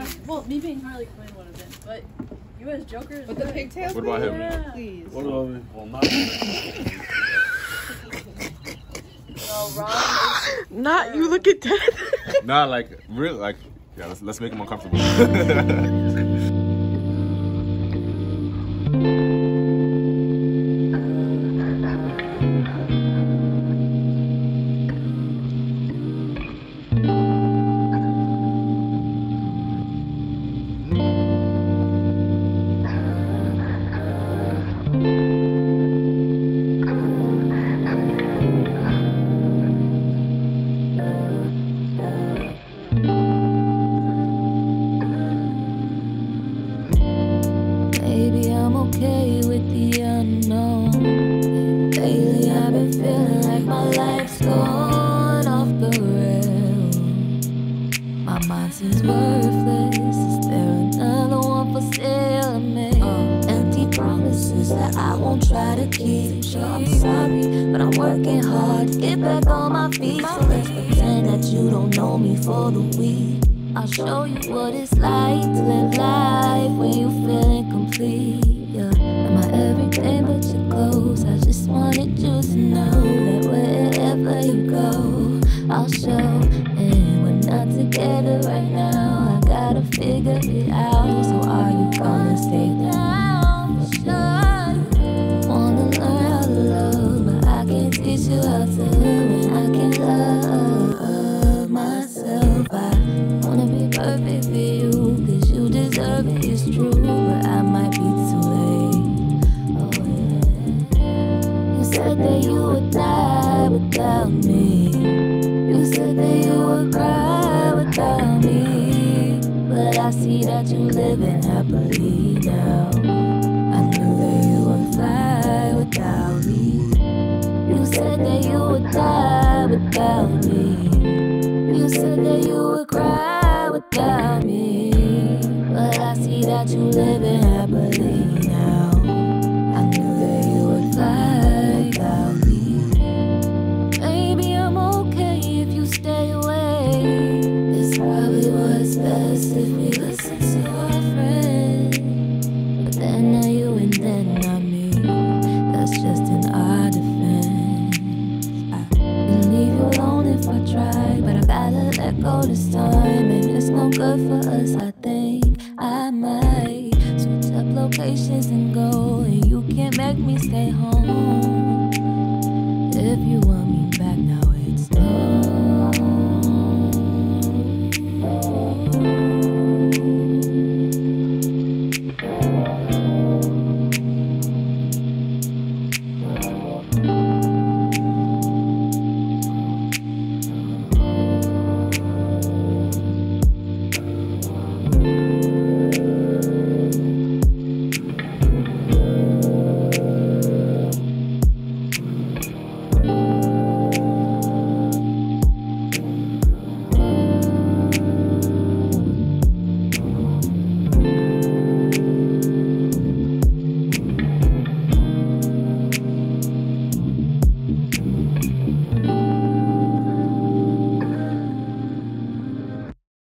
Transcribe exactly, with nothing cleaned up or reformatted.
well, me being Harley Quinn would have been, but you as Joker is With good. the pigtails? What about him? Yeah. Please. What about me? Well, not. No, Ron Not you look at that. Nah, like real, like yeah. Let's let's make him uncomfortable. Maybe I'm okay with the unknown. Lately I've been feeling like my life's gone off the rails. My mind seems worthless. Is there another one for sale to make? Uh, empty promises that I won't try to keep. Sure, I'm sorry, but I'm working hard to get back on my feet. So let's pretend that you don't know me for the week. I'll show you what it's like to live life when you feel incomplete. Yeah, am I everything but your clothes? I just wanted you to know that wherever you go, I'll show. And we're not together right now. I gotta figure it out. So are you gonna stay down for sure? Wanna learn how to love, but I can't teach you how to love. And I can love myself. I wanna be perfect for you, cause you deserve it, it's true. But I might be too late. Oh yeah. You said that you would die without me. You said that you would cry without me. But I see that you living happily now. I knew that you would fly without me. You said that you would die without me. You said that you would cry without me. But I see that you living happily now. I knew that you would fly without me. Maybe I'm okay if you stay away. It's probably what's best if we listen to our friends. But then now you and then not me. That's just in our defense. I can leave you alone if I try, but I gotta let go this time. And it's no good for us, I think. I might switch up locations and go, and you can't make me stay home. If you want me back now, it's no.